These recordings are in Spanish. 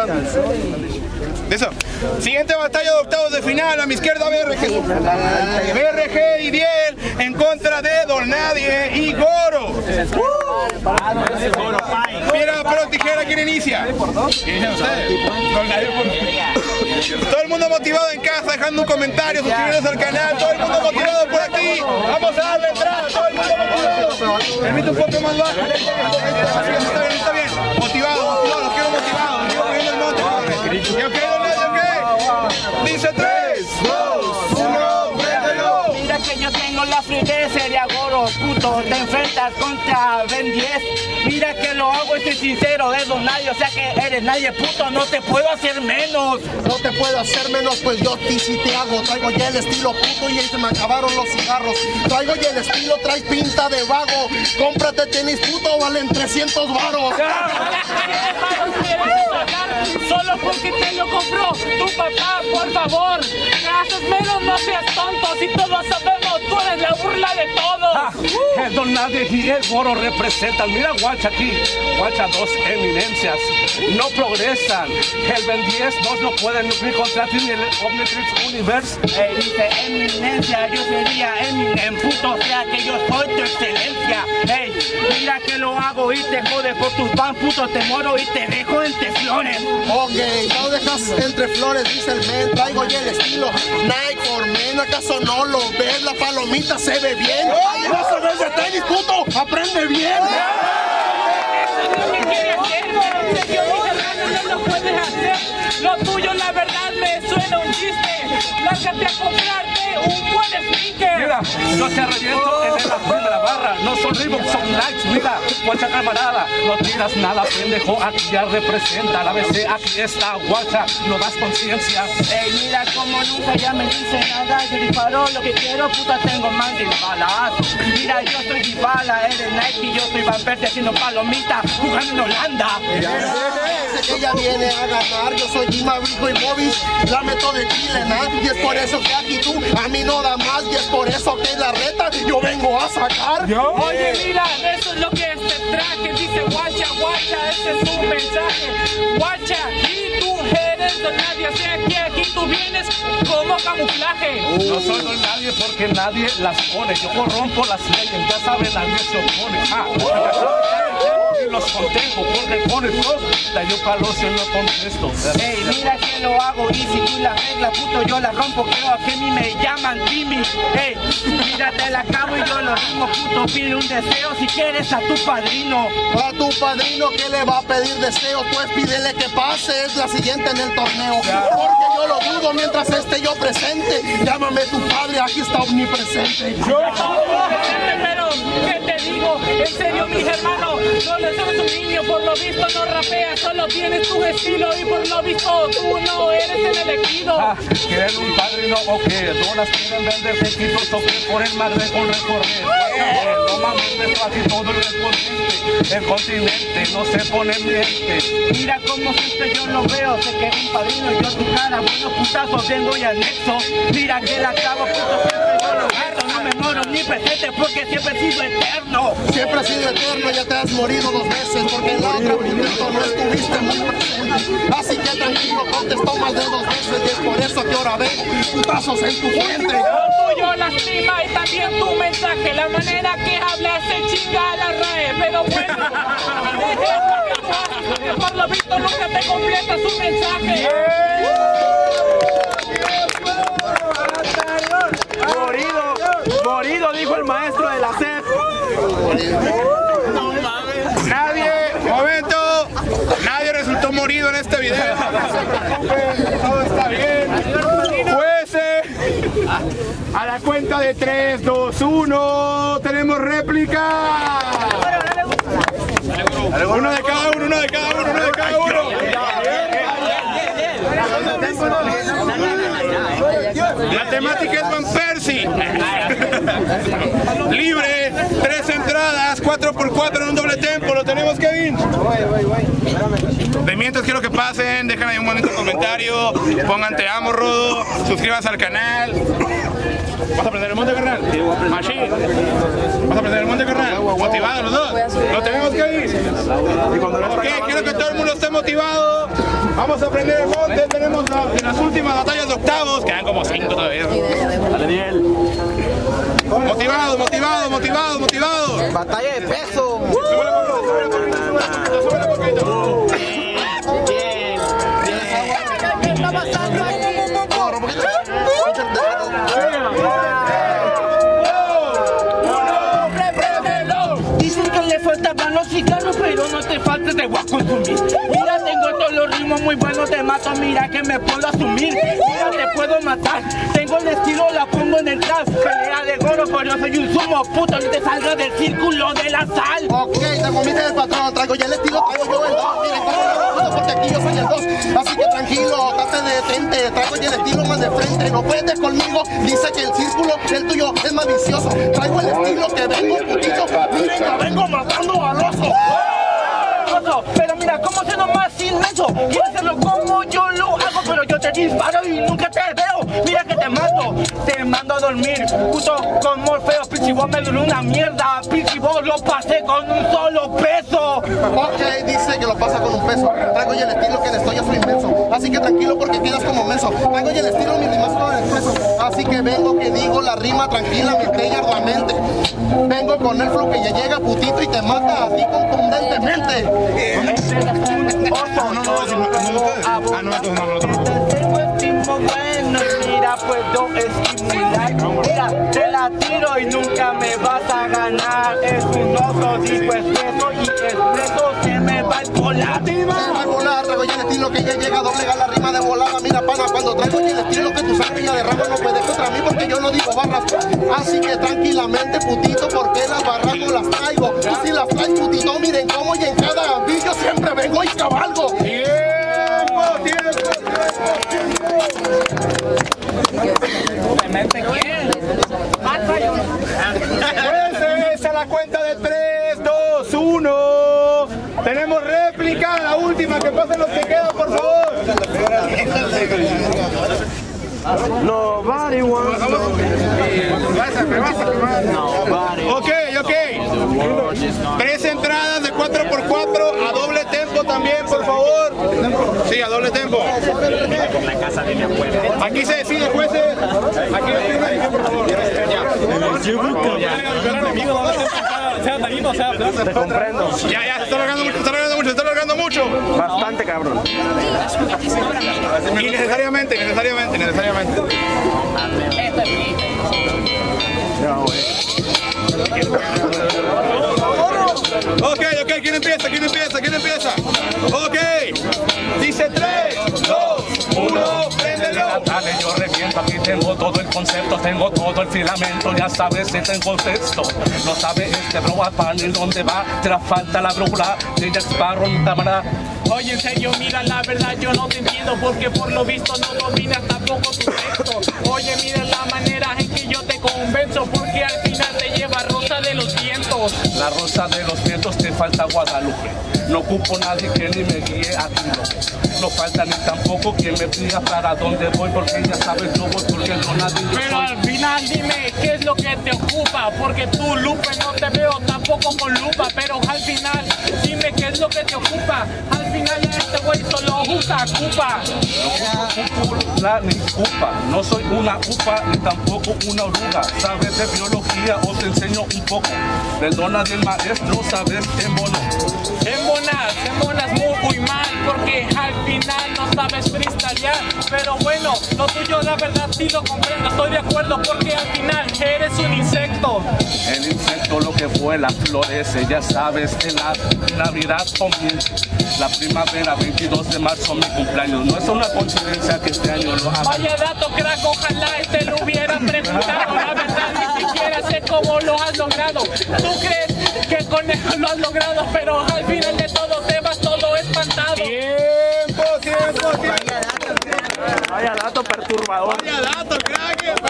Eso. Siguiente batalla de octavos de final. A mi izquierda BRG. BRG y Diel en contra de Don Nadie y Goro. Piedra, papel o tijera, ¿quién inicia? Inician ustedes. Don Nadie por... Todo el mundo motivado en casa, dejando un comentario, suscribiéndose al canal. Todo el mundo motivado por aquí. Vamos a darle entrada. Todo el mundo motivado. Permite un poco más bajo. Está bien, está bien. Motivado, los quiero motivados. Yo viendo el monte. ¿Ya ok, Don Nadie, ok? Dice 3, 2, 1, préndelo. Mira que yo tengo la fluidez, sería Goro, puto. Te enfrentas contra Ben 10. Mira que lo hago, estoy sincero, de Don Nadie. O sea que eres nadie, puto, no te puedo hacer menos. No te puedo hacer menos, pues yo ti sí te hago. Traigo ya el estilo puto y ahí se me acabaron los cigarros. Traigo ya el estilo, traes pinta de vago. Cómprate tenis puto, valen 300 varos. Solo porque te lo compró tu papá, por favor. Haces menos, no seas tonto. Si todos sabemos, tú eres la burla de todos. El Don Nadie y el Goro representan. Mira, guacha aquí. Guacha, dos eminencias. No progresan. El Ben 10, dos no pueden ni contra ti ni el Omnitrix Universe. Dice eminencia, yo sería Eminem, puto. O sea que yo soy tu excelencia. Hey, mira que lo hago y te jodes por tus pan, puto. Te muero y te dejo en teflones. Ok, no dejas entre flores, dice el men. Traigo ya el estilo Nike for Men. ¿Acaso no lo ves? La palomita se ve bien. No sabes de tenis, puto. Aprende bien. Eso es lo que quieres hacer. En serio, mi hermano, no lo puedes hacer. Lo tuyo, la verdad, me suena un chiste. Lárgate a comprarte un buen sneaker. Mira, yo te reviento en la primera barra. No son Reebok, son Nikes. Mira, guacha camarada, no tiras nada, pendejo. Aquí ya representa la BC. Aquí está, guacha, no das conciencia. Ey, mira como nunca ya me dice nada. Yo disparo lo que quiero, puta, tengo más de balas. Mira, yo soy Dybala, eres Nike y yo soy Van Persie haciendo palomita, jugando en Holanda. Ella viene a ganar, yo soy Jima, Rico y Movis, la meto de Chile, ¿no? Y es por eso que aquí tú a mí no da más, y es por eso que la reta yo vengo a sacar. Oye, mira, eso es lo que este traje dice, guacha, guacha, ese es un mensaje. Guacha, y tú eres Don Nadie, o sea que aquí tú vienes como camuflaje. No soy Don Nadie porque nadie las pone. Yo corrompo las leyes, ya saben, nadie se opone. Y los contengo porque pone todo. Yo Palosio no contesto. Ey, mira que lo hago y si tú la reglas, puto, yo la rompo. Creo que a mí me llaman Timmy. Ey, mira, te la acabo y yo lo ritmo, puto. Pide un deseo si quieres a tu padrino. A tu padrino que le va a pedir deseo, pues pídele que pase, es la siguiente en el torneo. Porque yo lo dudo mientras esté yo presente. Llámame tu padre, aquí está omnipresente. Pero, ¿qué te digo? En serio, mis hermanos, no le sabes un niño, por lo visto no rapeas, solo tienes tu estilo y por lo visto tú no eres el elegido. ¿Quieren un padrino o qué? ¿Donas quieren vender quequitos o qué? Por el mar de con recorrer. No mames, esto aquí todo el continente no se pone miente. Mira cómo siempre yo lo veo, sé que es un padrino y yo tu cara, buenos putazos vengo y anexo. Mira que la clavo, puto, siempre yo lo gato, no me muero ni presente porque siempre he sido eterno. Siempre has sido eterno, ya te has morido 2 veces porque en la otra putito no estuviste muy presente. Así que tranquilo, contestó más de 2 veces y es por eso que ahora ven putazos en tu frente. Lo tuyo lastima y también tu mensaje, la manera que hablas se chinga a la RAE, pero bueno, por lo visto nunca te completa su mensaje. Morido, dijo el maestro de la SEP. Nadie, momento, nadie resultó morido en este video. Todo está bien. Jueces, a la cuenta de 3, 2, 1, tenemos réplica. Uno de cada uno, uno de cada uno, uno de cada uno. La temática es Van Persie. Libre, 3 entradas, 4x4 en un doble tempo. ¿Lo tenemos, Kevin? De mientras quiero que pasen, dejen ahí un bonito comentario, pongan te amo, Rodo, suscríbanse al canal. ¿Vas a prender el monte, carnal? Machine. ¿Vas a prender el monte, carnal? Motivados los dos. ¿Lo tenemos, Kevin? Ok, quiero que todo el mundo esté motivado. Vamos a prender el monte, tenemos las últimas batallas de octavos, quedan como 5 todavía. Daniel. Motivado, motivado, motivado, motivado. Batalla de peso. Súbele poquito. ¿Qué está pasando aquí? Dicen que le faltaban los cigarros, pero no te faltes, te voy a consumir. Mira, tengo todos los ritmos muy buenos, te mato, mira que me puedo asumir. Mira, te puedo matar, tengo el estilo, la pongo en el trap. Pelea de goro, pero yo soy un sumo puto, ni te salgas del círculo de la sal. Ok, te comiste el patrón, traigo ya el estilo, traigo yo el 2. Miren, porque aquí yo soy el 2. Así que tranquilo, date detente, traigo ya el estilo más de frente. No puedes conmigo, dice que el círculo, el tuyo es más vicioso. Traigo el estilo que vengo, putito, miren, ya vengo matando al oso. Pero mira, ¿cómo se más inmenso? Quiero hacerlo como yo lo hago, pero yo te disparo y nunca te veo. Mira que te mato, te mando a dormir. Puto con Morfeo, pinche vos me duró una mierda. Pinche vos lo pasé con un solo peso. Ok, dice que lo pasa con un peso. Traigo ya el estilo que le estoy, yo soy inmenso. Así que tranquilo porque quedas como menso. Traigo ya el estilo, mi rimas con el expreso. Así que vengo que digo la rima tranquilamente y arduamente. Vengo con el flow que ya llega putito y te mata así contundentemente. Mira, puedo estimular. Mira, te la tiro y nunca me vas a ganar. Es un oso, digo expreso y expreso se me va el volar. Se va a volar, traigo ya el estilo que ya llega a doblegar la rima de volada. Mira, pana, cuando traigo ya el estilo que tu sangre ya derrama, no puedes contra mí porque yo no digo barras. Así que tranquilamente, putito, porque las barras no las traigo. Y si las traes, putito, miren cómo y en cada ambillo siempre vengo y cabalgo. ¡Tiempo, tiempo, Pues a la cuenta de 3, 2, 1. Tenemos réplica, la última, que pasen los que quedan, por favor. Nobody wants Ok. 3 entradas de 4x4 a doble tempo también, por favor. Sí, a doble tempo. Aquí se decide, jueces. Aquí decide, por favor. Te comprendo. Ya, se está alargando mucho. Bastante, cabrón. Innecesariamente. Ok, ¿quién empieza? Ok, dice 3, 2, 1, préndelo. Dale, yo reviento, aquí tengo todo el concepto, tengo todo el filamento, ya sabes si tengo texto. No sabe este bro a panel dónde va, te la falta la brújula, de Jack Sparrow en cámara. Oye, en serio, mira, la verdad yo no te entiendo, porque por lo visto no dominas tampoco tu texto. Oye, mira la manera en que yo te convenzo, porque al final te lleva Rosa de los Vientos. La Rosa de los Vientos, te falta Guadalupe. No ocupo nadie que ni me guíe a ti, no falta ni tampoco quien me diga para dónde voy, porque ya sabes yo voy porque no nadie yo Pero soy. al final dime qué es lo que te ocupa, porque tú, Lupe, no te veo tampoco con lupa. Pero al final dime qué es lo que te ocupa. Al final este güey solo usa cupa. No ni upa, no soy una upa ni tampoco una oruga. Sabes de biología o te enseño un poco. Perdona del maestro, sabes Embonas muy mal, porque al final no sabes freestylear. Pero bueno, lo tuyo la verdad sí lo comprendo, estoy de acuerdo, porque al final eres un insecto. El insecto lo que vuela, florece, ya sabes, en la Navidad comienza. La primavera, 22 de marzo, mi cumpleaños. No es una coincidencia que este año lo haga. Vaya dato, crack, ojalá lo hubiera preguntado. La verdad ni siquiera sé cómo lo has logrado. Tú crees que con eso lo has logrado, pero al final de todo te vas todo espantado. Tiempo. Vaya dato perturbador. Vaya dato, crack.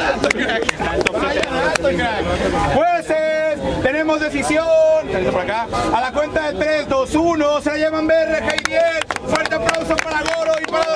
Jueces, tenemos decisión. Por acá. A la cuenta de 3, 2, 1, se la llaman BR Jairiel. Fuerte aplauso para Goro y para